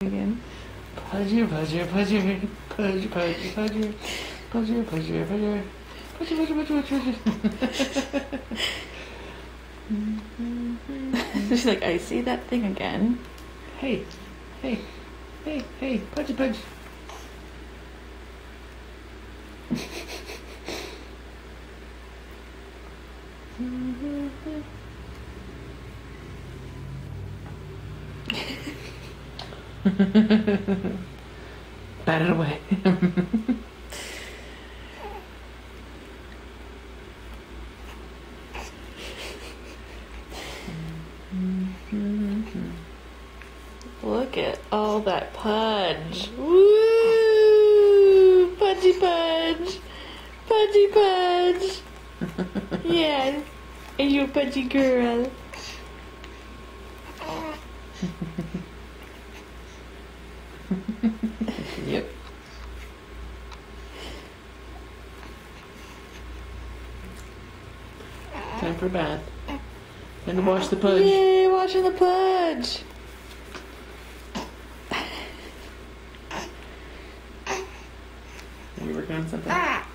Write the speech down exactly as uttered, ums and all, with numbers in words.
Again. Pudgy, pudgy, pudgy, pudgy, pudgy, pudgy, pudgy, pudgy, pudgy, pudgy, pudgy, pudgy, pudgy. She's like, I see that thing again. Hey, hey, hey, hey, pudgy, pudgy. Bat it away. Look at all that pudge. Woo! Pudgy pudge. Pudgy pudge. Yes. Are you a pudgy girl? Yep. Time for a bath. And to wash the pudge. Yay, washing the pudge. Are you working on something?